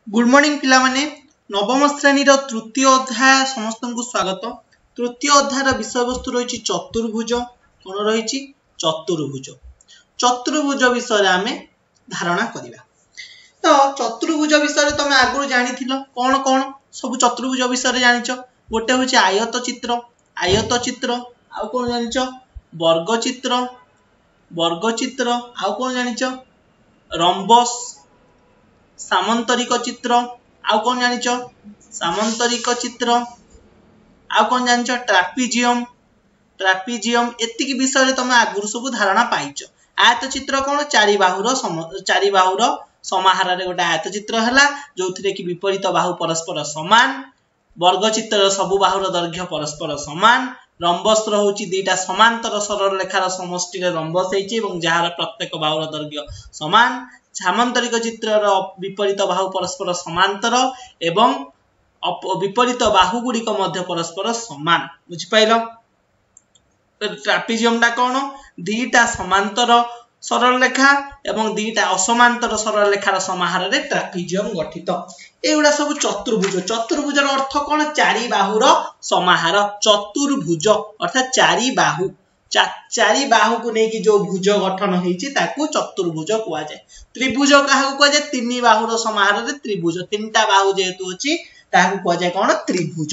Good morning पिला माने नवम श्रेणी तृतीय अध्याय समस्त को स्वागत। तृतीय अध्याय विषय वस्तु रही चतुर्भुज। कौन रही चतुर्भुज। चतुर्भुज विषय आम धारणा करवा। तो चतुर्भुज विषय तुम आगु जानी कौन कौन सब चतुर्भुज विषय जानिच। गोटे हूँ आयत चित्र, आयत चित्र आउ कौन जानिच वर्ग चित्र, वर्ग चित्र आउ कौन जानिच रंबस, सामंतरिक चित्र आउ कौन जानिच सामंतरिक चित्र आउ कौन जानिच ट्रापिजियम, ट्रापिजियम एतिकी विषय तुम आगुर सब धारणा पाइच। आयत चित्र कौन चारि बाहुर समाहार गोटे आयत चित्र है जो थी कि विपरीत बाहु परस्पर समान। वर्ग चित्र सबु बाहुर दैर्घ्य परस्पर समान। रंबस रोचे दुईटा समांतर सरल रेखार समष्टि रंबस होती जार प्रत्येक बाहुर दैर्घ्य समान। सामंतरिक चित्र विपरीत बाहु परस्पर समांतर एवं विपरीत बाहु गुड़िक परस्पर समान। बुझिपाइल। ट्रापिजियम टा कौन दीटा समांतर सरल रेखा एवं दीटा असमांतर सरल रेखार समाहार रे ट्रापिजियम गठित। एगुड़ा सब चतुर्भुज। चतुर्भुज अर्थ कौन चारि बाहुर समाहार। चतुर्भुज अर्थात चारि बाहु, चारि बाहु को लेकिन जो भुज गठन होती चतुर्भुज कह जाए। त्रिभुज क्या कह जाए तीन बाहुर समाहार रे त्रिभुज। तीनटा बाहु जेहेतु अच्छी कह जाए कौन त्रिभुज।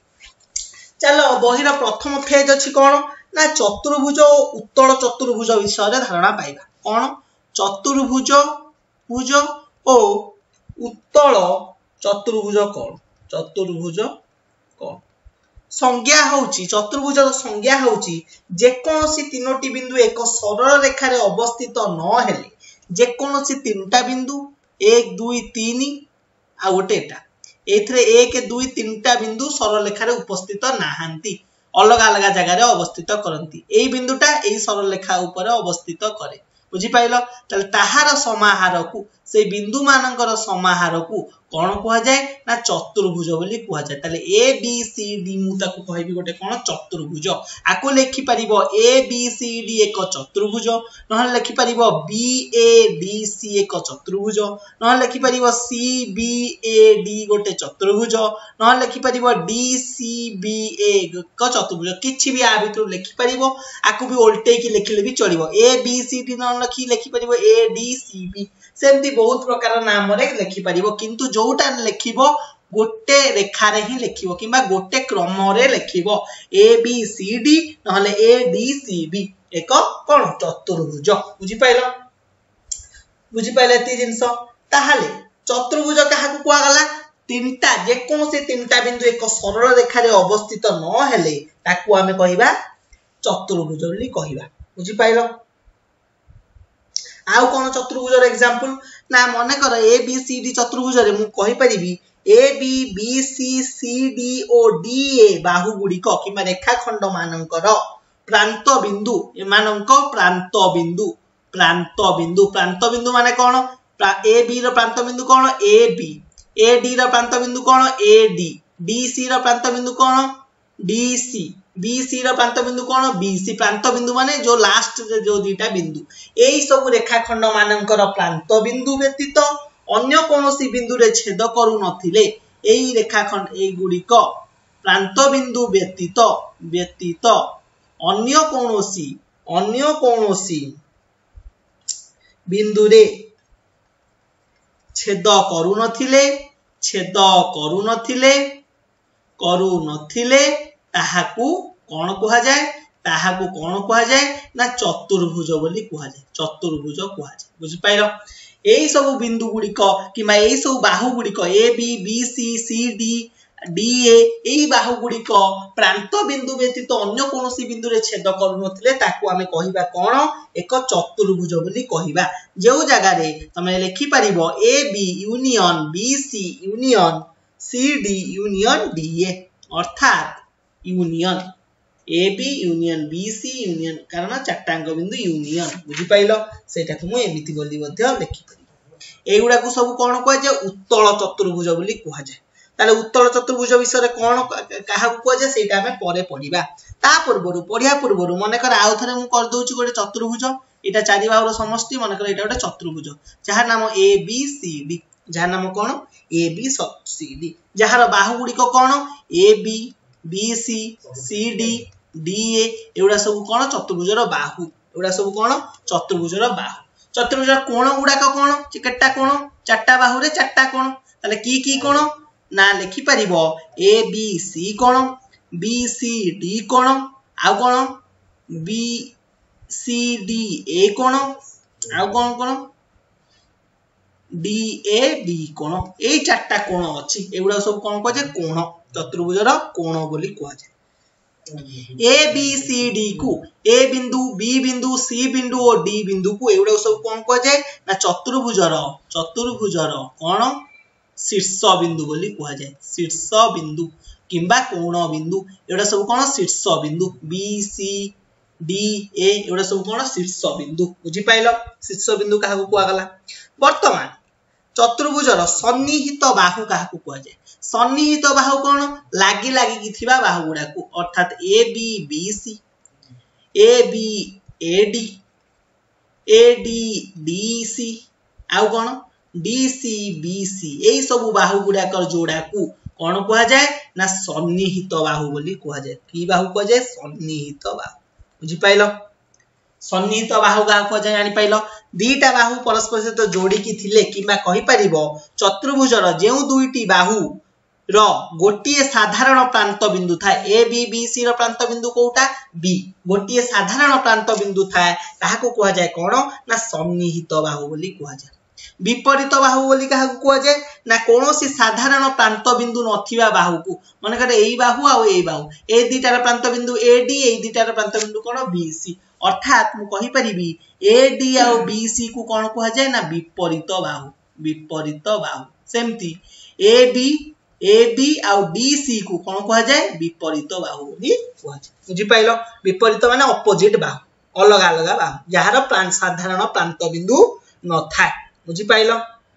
चलो बहिर प्रथम फेज अच्छी कौन ना चतुर्भुज उत्तल चतुर्भुज विषय धारणा पाइबा। कौन चतुर्भुज भुज और उत्तल चतुर्भुज कौन। चतुर्भुज कौन संज्ञा होची चतुर्भुज संज्ञा होची जेकोसी तीनोटी बिंदु एक सरल रेखा रे अवस्थित न हेले जेकोसी तीनटा बिंदु 1 2 3 आ गोटे एटा एथरे 1 2 3टा बिंदु सरल रेखा रे उपस्थित नाहांती अलग अलग जगह रे अवस्थित करंती। एई बिंदुटा एई सरल रेखा ऊपर अवस्थित करे। बुझी पाइल। तले ताहार समाहार को से बिंदु मानकर समाहार को कौन कह जाए ना चतुर्भुज बोली कह जाए। ताले ए बी सी डी मु ताको कहबी गोटे कौन चतुर्भुज। आको लिखि परिबो ए बी सी डी एक चतुर्भुज, नहले लिखि परिबो बी ए डी सी एक चतुर्भुज, नहले लिखि परिबो सी बी ए डी गोटे चतुर्भुज, नहले लिखि परिबो डी सी बी ए एक चतुर्भुज। किछि भी आ भितर लिखि परिबो। आको भी उल्टे की लिखिले भी चलिबो। ए बी सी डी न लिखि परिबो ए डी सी बी। सेमती बहुत प्रकार नाम रे लिखि परिबो किंतु जोटा लिखिबो गोटे रेखा रे ही लिखिबो किबा गोटे क्रम रे लिखिबो ए बी सी डी नहले ए डी सी बी एक कोन चतुर्भुज। बुझि पाइलो। बुझि पाइले एती जिंस। ताहाले चतुर्भुज काहा को कुआ गला तीनटा जे कोन से तीनटा बिंदु एक सरल रेखा रे अवस्थित न हेले ताकू हमें कहिबा चतुर्भुज बोली कहिबा। बुझि पाइलो। आउ कौन चतुर्भुज एग्जांपल ना मन कर ए बी सी डी चतुर्भुज रे मु कहि परिबी A B B C C D ओ डी ए बाहु गुड़िक किबा रेखाखंड मानकर प्रांत बिंदु एमानक प्रांत बिंदु प्रांत बिंदु माने कौन ए बी रो प्रांत बिंदु कौन ए बी, ए डी रो प्रांत बिंदु कौन ए डी, डी सी रो प्रांत बिंदु कौन डी सी, बी सी रो प्रांत बिंदु कौन बी सी। प्रांत बिंदु माने जो लास्ट जो दुईटा बिंदु एई सब रेखाखंड मानकर प्रांत बिंदु व्यतीत अन्य कोनोसी बिंदु रे छेद करू नथिले एई रेखाखंड एई गुड़िक प्रांत बिंदु व्यतीत अन्य कोनोसी बिंदु रे छेद करू नथिले ताहाकू कौन कहा जाए ताहाकू कौन कहा जाए ना चतुर्भुज बोली कहा जाए। चतुर्भुज कहा जाए। बुझि पाइलो। एई सब बिंदु गुड़िक किमा एई सब बाहु गुड़िक A B B C C D D A एई बाहु गुड़िक प्रांत बिंदु व्यतीत अन्य कोनोसी बिंदु रे छेद करू नथिले ताकू हमें कहिबा कौन एक चतुर्भुज बोली कहिबा। जो जगह रे तमे लिखि परिबो A B union B C union C D union D A अर्थात union A B union B C union कारण चारटांग बिंदु यूनियन। बुझि पाइलो। सेटा को मु एमिति बोली मध्ये लिखि परिबो। एगुडा को सब कोन कह जाय उत्तल चतुर्भुज बोली कह जाय। ताले उत्तल चतुर्भुज विषय कोन काहा को कह जाय सेटा हमें परे पढिबा। ता पूर्वरु पढिया पूर्वरु मन कर आउ थरे मु कर दोउची गोटे चतुर्भुज एटा चारि बाहुर समष्टि मन कर एटा गोटे चतुर्भुज जहार नाम ए बी सी डी जहाँ नाम कौन ए बी सी डी जार बाहु गुड़िक कौन A B B C C D D एगुड़ा सब कौन चतुर्भुजर बाहु एगुड़ा सब कौन चतुर्भुजर बाहु चतुर्भुजर कोण गुड़ाक कौन केटा कोण चार्टा बाहु रे चार्टा कोण ताले की कोण ना लिखि परिबो ए बी सी कोण बी सी डी कोण आ कोण बी सी डी ए कोण आ कोण कोण डी ए बी कोण ए चार्टा कोण अछि एगुड़ा सब कोन कह जे कोण चतुर्भुजर कोण बोली कह जाय ए बी सी डी को ए बिंदु बी बिंदु सी बिंदु और डी बिंदु को एगुड़ा सब कोन कह जाय ना चतुर्भुजर कोण शीर्ष बिंदु बोली कह जाय शीर्ष बिंदु किंबा कोण बिंदु एगुड़ा सब कोन शीर्ष बिंदु बी सी डी ए एगुड़ा सब कोन शीर्ष बिंदु बुझी पाइलो शीर्ष बिंदु काहा को गला वर्तमान चतुर्भुजर सन्निहित बाहु काहा को कह जाय सन्निहित बाहु कोन लागी लागी कि थिबा बाहु गुडा को अर्थात A B B C A B A D D C आ कोन डी सी बी सी एई सब बाहु गुडा कर जोड़ा को कोन कह जाय ना सन्निहित बाहु बोली कह जाय की बाहु कह जाय सन्निहित बाहु बुझी पाइलो सन्निहित बाहु का कह जाय जानि पाइलो दीटा बाहु परस्पर सहित जोड़ी की थिले किबा कहि परिबो चतुर्भुजर जेउ दुईटी बाहु रो गोटिए साधारण प्रांत बिंदु थाए ए बी बी सी रो प्रांत बिंदु कोटा बी गोटिए साधारण प्रांत बिंदु थाए ताहाको कह जाय कोन ना सन्निहित बाहु बोली कह जाय विपरीत बाहु बोली काहा को कह जाय ना कोनोसी साधारण प्रांत बिंदु नथिबा बाहु को माने करे एई बाहु आ एई बाहु ए दीटार प्रांत बिंदु ए डी ए दीटार प्रांत बिंदु कोन बी सी अर्थात मु कहि परिबी A D uh B C को कोन कह जाय ना विपरीत बाहु सेमती A B uh D C को कोन कह जाय विपरीत बाहु बोली कह जाय बुझी पाइलो विपरीत माने अपोजिट बाहु अलग अलग बाहु जहार साधारण प्रांत बिंदु न थाए बुझी पाइलो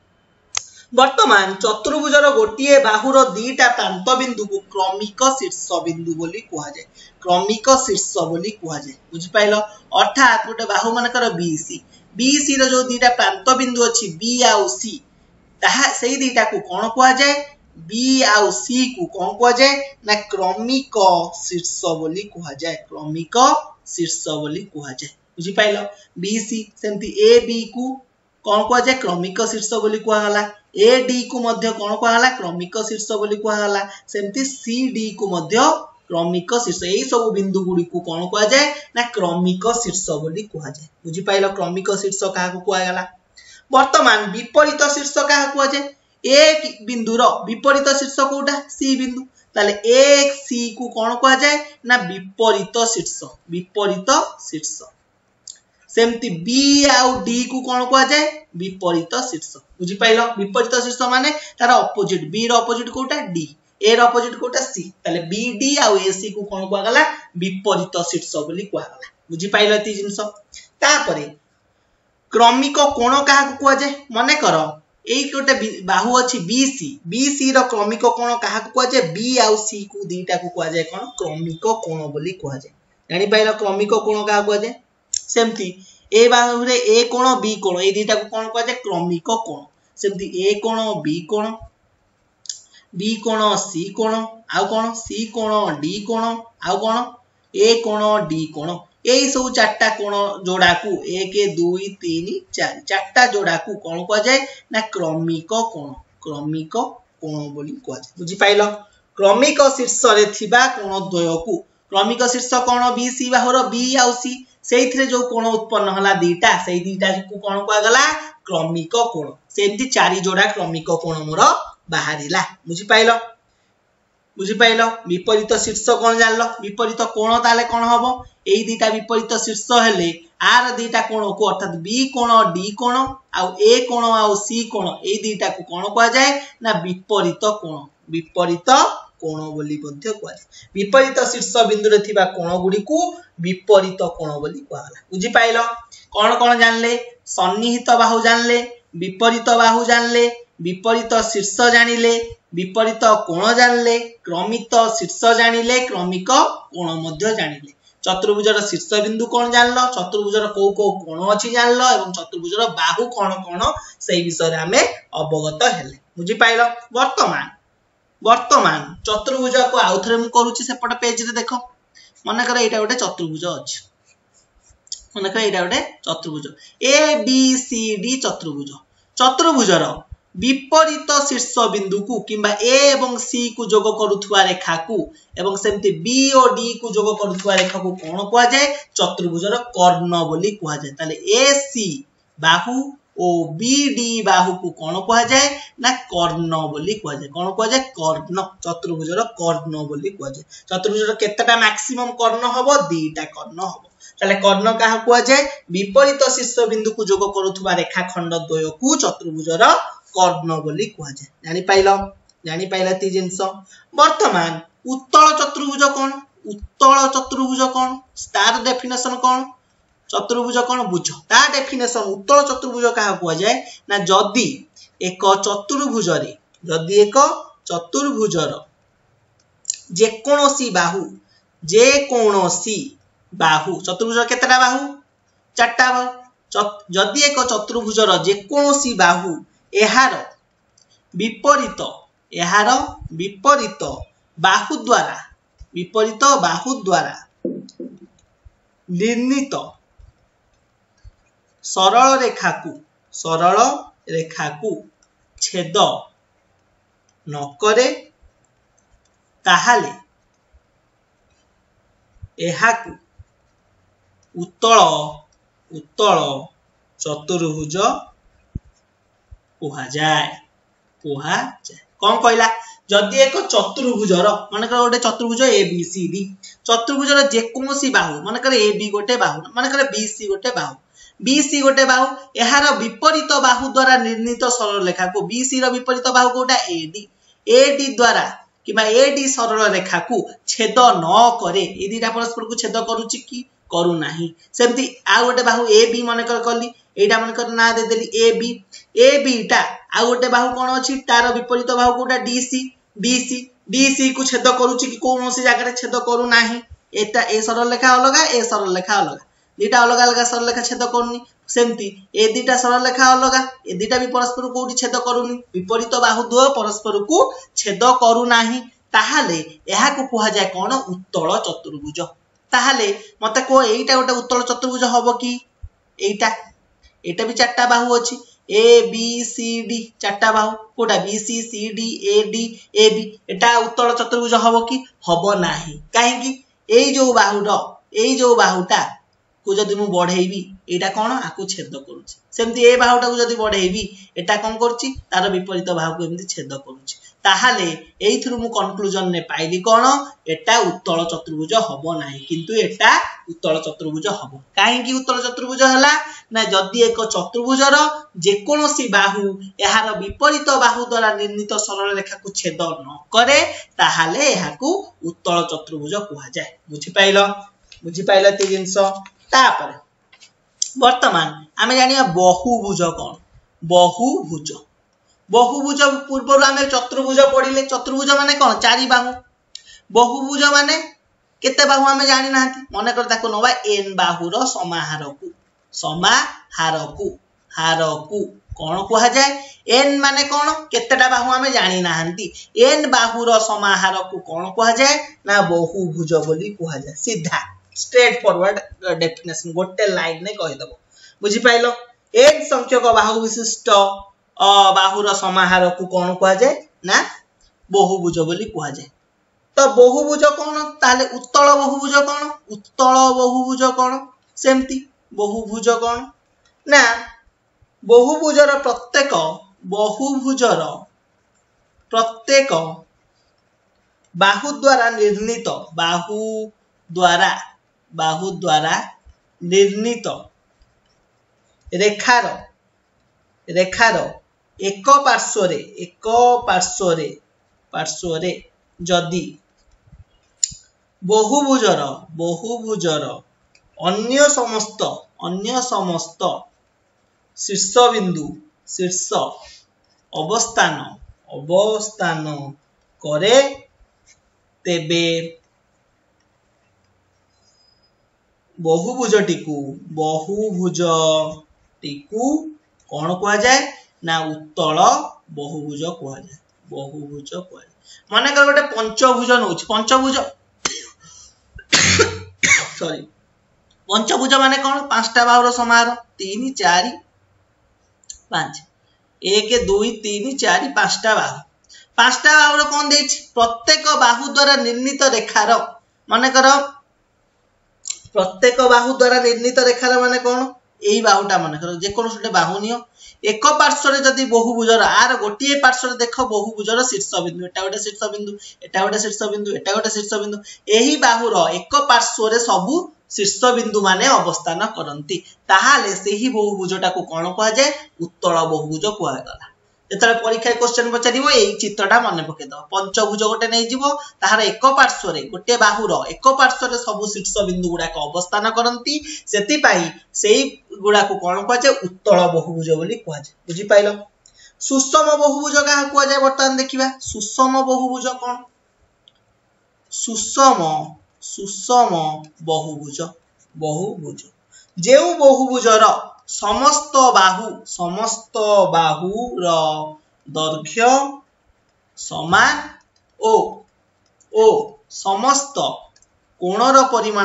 वर्तमान चतुर्भुजर गोटिए बाहुर दीटा प्रांत बिंदु को क्रमिक शीर्ष बिंदु बोली कह जाय क्रमिक शीर्ष बोली कह जाय बुझी पाइलो अर्थात गोटे बाहु मानकर बीसी रो जो दीटा प्रांत बिंदु अछि बी आ सी ताहा सेही दीटा को कोन कह जाय बी आ सी को कोन कह जाय ना क्रमिक शीर्ष बोली कह जाय क्रमिक शीर्ष बोली कह जाय बुझी पाइलो बीसी सेमती ए बी को कोन कह जाय क्रमिक शीर्ष बोली कह गला ए डी को मध्य कोन कह गला क्रमिक शीर्ष बोली कह गला सेमती सी डी को मध्य क्रमिक शीर्ष एई सब बिंदु गुडी को कोन कह जाय ना क्रमिक शीर्ष बोली कह जाय बुझी पाइलो क्रमिक शीर्ष काहा को कह गला वर्तमान विपरीत शीर्ष काहा कह जाय ए बिंदु रो विपरीत शीर्ष कोटा सी बिंदु ताले एक सी को कोन कह जाय ना विपरीत शीर्ष सेमती बी आ डी को कोन कह जाय विपरीत शीर्ष बुझी पाइलो विपरीत शीर्ष माने तार ऑपोजिट बी रो ऑपोजिट कोटा डी ए रो ऑपोजिट कोटा सी ताले बी डी आ ए सी को कोन कह गला विपरीत शीर्ष बोली कह गला बुझी पाइलो एती जिंस तापरे क्रमिक कोण काहा को कह जाय माने करो एई गोटे बाहु अछि बीसी रो क्रमिक कोण काहा को कह जाय बी आ सी को दीटा को कह जाय कोन क्रमिक कोण बोली कह जाय जानि पाइलो क्रमिक कोण काहा कह जाय सेमती ए बाहु रे ए कोण बी कोण ए दीटा को कोन कह जाय क्रमिक कोण सेमती ए कोण बी कोण सी कोण आ कोण सी कोण डी कोण आ कोण ए कोण डी कोण एई सब चारटा कोण जोड़ा को 1 2 3 4 चारटा जोड़ा को कोन कह जाय ना क्रमिक कोण बोली कह जाय बुझी पाइलो क्रमिक शीर्ष रे थिबा कोण द्वय को क्रमिक शीर्ष कोण बी सी बाहुर बी आ सी सेइथरे जो कोण उत्पन्न हला दीटा सेई दीटा को कोन कह गला क्रमिक कोण सेमती चारि जोड़ा क्रमिक कोण मोर बाहरिला बुझी पाइलो विपरीत शीर्ष कोण जानलो विपरीत कोण ताले कोन हबो एई दीटा विपरीत शीर्ष हेले आर दीटा कोण को अर्थात बी कोण डी कोण आ ए कोण आ सी कोण एई दीटा को कोन कह जाय ना विपरीत कोण बोली मध्य कह जाय विपरीत शीर्ष बिंदु रे थिबा कोण गुडी को विपरीत कोण बोली कहला बुझी पाइलो कोन कोन जानले सन्निहित बाहु जानले विपरीत बाहु जानले विपरीत शीर्ष जानिले विपरीत कोण जानले क्रमिक शीर्ष जानिले क्रमिक कोण मध्य जानिले चतुर्भुजर शीर्षबिंदु कौन जानल चतुर्भुजर को कोण अछि जानल एवं चतुर्भुजर बाहु कौन कौन से विषय आमे अवगत हेले बुझी पाइलो वर्तमान चतुर्भुज को आउथरे मु करूची सेपट पेज रे देखो मन कर एटा गोटे चतुर्भुज अछि मन कर एटा गोटे चतुर्भुज ए बी सी डी चतुर्भुजर विपरीत शीर्ष बिंदु को किंबा ए एवं सी को जोग करुथुवा रेखा को एवं सेमति बी और डी को जोग करुथुवा रेखा को कोन कुआ जाय चतुर्भुजर कर्ण बोली कुआ जाय ताले ए सी बाहु ओ बी डी बाहु को कोन कुआ जाय ना कर्ण बोली कुआ जाय कोन कुआ जाय कर्ण चतुर्भुजर कर्ण बोली कुआ जाय चतुर्भुजर केतेटा मैक्सिमम कर्ण हबो दीटा कर्ण हबो ताले कर्ण काहा कुआ जाय विपरीत शीर्ष बिंदु को जोग करुथुवा रेखा खंड द्वय को चतुर्भुजर कर्ण बोली कुआ जाय जानि पाइला ती जिंस वर्तमान उत्तल चतुर्भुज कोन तार डेफिनेशन कोन चतुर्भुज कोन बुझ ता डेफिनेशन उत्तल चतुर्भुज कहा कुआ जाय ना जदी एक चतुर्भुजर जे कोनोसी बाहु चतुर्भुज केतेटा बाहु चारटा बाहु जदी एक चतुर्भुजर जे कोनोसी बाहु एहार विपरीत बाहु द्वारा निर्णीत सरल रेखा को छेद न करे ताहाले एहाकु उत्तल चतुर्भुज कुहा जाए कौन कहला जदि एक चतुर्भुजर मानकर गोटे चतुर्भुज ए बी सी डी चतुर्भुजर जेकोसी बाहु मानकर ए बी गोटे बाहु मानकर बी सी गोटे बाहु एहार विपरीत बाहु द्वारा निर्णीत सरल रेखा को बी सी रो विपरीत बाहु कोटा ए डी द्वारा किबा ए डी सरल रेखा को छेद न करे ए दीटा परस्पर को छेद करूची कि करू नाही सेमती आ गोटे बाहु ए बी मानकर कली एटा मानकर ना दे देली ए बी टा आ गोटे बाहु कोन अछि तार विपरीत बाहु कोटा डी सी को छेद करूची कि कोनोसी जगह रे छेद करू नाही एटा ए सरल रेखा अलग दीटा अलग सरल रेखा छेद करूनी सेमती ए दीटा सरल रेखा अलग ए दीटा भी परस्पर कोठी छेद करूनी विपरीत बाहु दो परस्पर को छेद करू नाही ताहाले एहा को कुहा जाय कोन उत्तल चतुर्भुज ताहाले मते को एटा गोटे उत्तल चतुर्भुज हबो कि एटा भी चारटा बाहु अछि ए बी सी डी चारटा बाहु कोटा B C C D A B एटा उत्तल चतुर्भुज हबो कि हबो नाही काहे कि एई जो बाहुटा को जदि मु बढ़ेबी एटा कोन आकु छेद करूची सेमती ए बाहुटा को जदि बढ़ेबी एटा कोन करची तार विपरीत बाहु को एमती छेद करूची ताहाले एइथरु मु कंक्लूजन ने पाइली कोन एटा उत्तल चतुर्भुज हबो नाही किंतु एटा उत्तल चतुर्भुज हबो काहे कि उत्तल चतुर्भुज हला ना जदि एक चतुर्भुजर जे कोनोसी बाहु एहार विपरीत बाहु द्वारा निर्णीत सरल रेखा को छेद न करे ताहाले एहाकु उत्तल चतुर्भुज कुहा जाय बुझी पाइला ती जिंस तापर वर्तमान आमे जानिया बहुभुज कोन बहुभुज पूर्व आमे चतुर्भुज पढिले चतुर्भुज माने कोन चारि बाहु बहुभुज माने केते बाहु आमे जानि नाहंती मने कर ताको नबा n बाहुर समाहारकु कोन कुहा जाय n माने कोन केतेटा बाहु आमे जानि नाहंती n बाहुर समाहारकु कोन कुहा जाय ना बहुभुज बोली कुहा जाय सीधा स्ट्रेट फॉरवर्ड डेफिनेशन गोटे लाइन ने कहि दबो बुझी पाइलो n संख्यक बाहु विशिष्ट बाहुर समाहार को कोन कुआ जाय ना बहुभुज बोली कुआ जाय तो बहुभुज कोन ताले उत्तल बहुभुज कोन सेमती बहुभुज कोन ना बहुभुजर प्रत्येक बाहु द्वारा निर्णीत रेखार एक पार्श्वरे जदि बहुभुजर अन्य समस्त शीर्ष अवस्थान करे तेबे बहुभुजटीकू कौन कुआ जाए ना उत्तल बहुभुज कुआ जाए बहुभुज कुआ जाए माने कर गोटे पंचभुज नउछि पंचभुज सॉरी पंचभुज माने कौन पांचटा बाहुर समाहार 3 4 5 1 2 3 4 पांचटा बाहुर कौन देछि प्रत्येक बाहु द्वारा निर्णीत रेखार माने कर प्रत्येक बाहु द्वारा निर्णीत रेखार माने कौन एई बाहुटा माने कर जे कोन सुटे बाहु नियो एक पार्श्व जदि बहुभुजर आर गोटे पार्श्व देख बहुभुजर शीर्षबिंदु एटा गोटे शीर्षबिंदु एटा गोटे शीर्षबिंदु एटा गोटे शीर्षबिंदु एही बाहुर एक पार्श्व सबु शीर्षबिंदु माने अवस्थान करंती ताहाले सेही बहुभुजटा को कोन कहा जाय उत्तल बहुभुज कुआ गला जेतले परीक्षा क्वेश्चन पचारिबो एई चित्रटा माने पके दो पंचभुज गोटे नै जिवो ताहार एक पार्श्व रे गोटे बाहुर एक पार्श्व रे सबु शीर्षबिंदु गुडा को अवस्थान करंती सेति पई सेही गुडा को कोन कहा जाय उत्तल बहुभुज बोली कहा जाय बुझी पाइलो सुषम बहुभुज का कहा जाय वर्तमान देखिबा सुषम बहुभुज कोन सुषम बहुभुज जेउ बहुभुजर समस्त बाहुर दैर्घ्य समान ओ समस्त कोणर परिमाण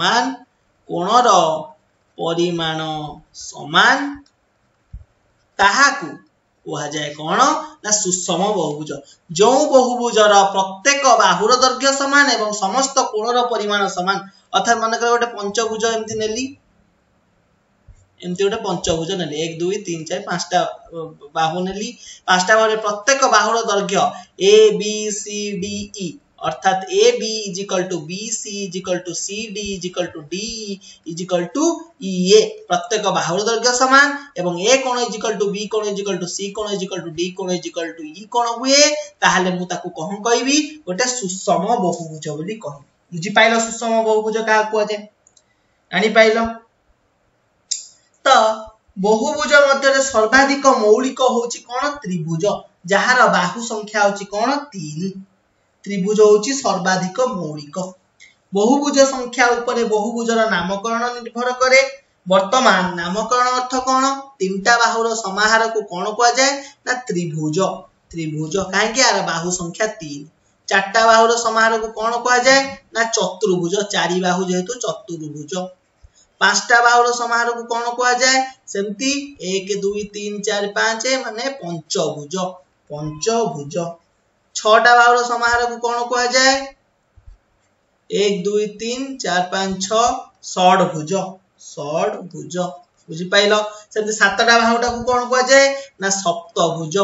समान ताहाकू कहा जाए कौन ना सुषम बहुभुज जो बहुभुजर प्रत्येक बाहुर दैर्घ्य समान एवं समस्त कोणर परिमाण समान अर्थात मन कर गोटे पंचभुज एमती नेली एमती गोटे पंचभुज नेली 1 2 3 4 5टा बाहु नेली 5टा बाहु प्रत्येक बाहुर दैर्घ्य ए बी सी डी ई अर्थात A B is equal to B C is equal to C D is equal to D is equal to E A प्रत्येक बाहुर दैर्घ्य समान एवं ए कोण इज इक्वल टू बी कोण इज इक्वल टू सी कोण is equal to D कोण is equal to E कोण हुए ताहाले मु ताकू कहन कहबी गोटे सुषम बहुभुज बोली कहबी बुझी पाइलो सुषम बहुभुज का कुआ जाय आनी पाइलो तो बहुभुज मध्य सर्वाधिक मौलिक होची कोन त्रिभुज जहार बाहु संख्या होची कोन 3 त्रिभुज होची सर्वाधिक मौलिक बहुभुज संख्या उपरे बहुभुजर नामकरण निर्भर करे वर्तमान नामकरण अर्थ कोन तीनटा बाहुर समाहार को कोन कुआ जाय ना त्रिभुज काहे कि यार बाहु संख्या 3 चारटा बाहुर समाहार को कोन कुआ जाय ना चतुर्भुज चारि बाहु जेहेतु चतुर्भुज पांचटा बाहुर समाहार को कोन कुआ जाय सेमती 1 2 3 4 5 माने पंचभुज छटा बाहुर समाहार को कोन कुआ जाय 1 2 3 4 5 6 षडभुज बुझी पाइलो सेमती सातटा बाहुटा को कोन कुआ जाय ना सप्तभुज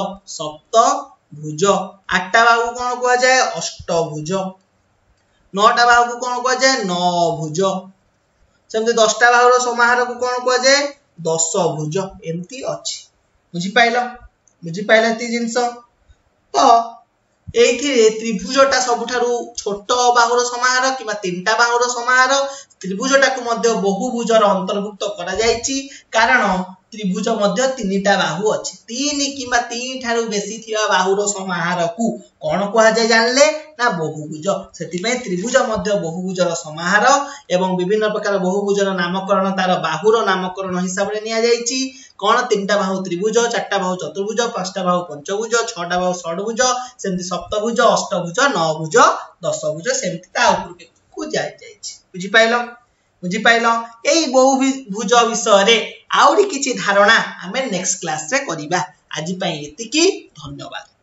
आठटा बाहु को कोन कुआ जाय अष्टभुज नौटा बाहु को कोन कुआ जाय नवभुज सेमती 10टा बाहुर समाहार को कोन कुआ जाय दशभुज एमती अछि बुझी पाइला ती जिंस तो एथिरे त्रिभुजटा सबुठारु छोट बाहुर समाहार किबा तीनटा बाहुर समाहार त्रिभुजटा को मध्य बहुभुजर अंतर्भुक्त करा जायछि कारण त्रिभुज मध्य तीनटा बाहु अछि 3 किबा 3 ठारु बेसी थिबा बाहुर समाहार को कोन कुआ जाय जानले ना बहुभुज सेति में त्रिभुज मध्य बहुभुजर समाहार एवं विभिन्न प्रकार बहुभुजर नामकरण तार बाहुर नामकरण हिसाब रे निया जायछि कोन तीनटा बाहु त्रिभुज चारटा बाहु चतुर्भुज पांचटा बाहु पंचभुज छटा बाहु षडभुज सेमति सप्तभुज अष्टभुज नवभुज दशभुज सेमति ता ऊपर को जायछि बुझी पाइलो एई बहुभुज विषय रे आउरी किछि धारणा हमें नेक्स्ट क्लास रे करिबा आजि पई एतिकी धन्यवाद।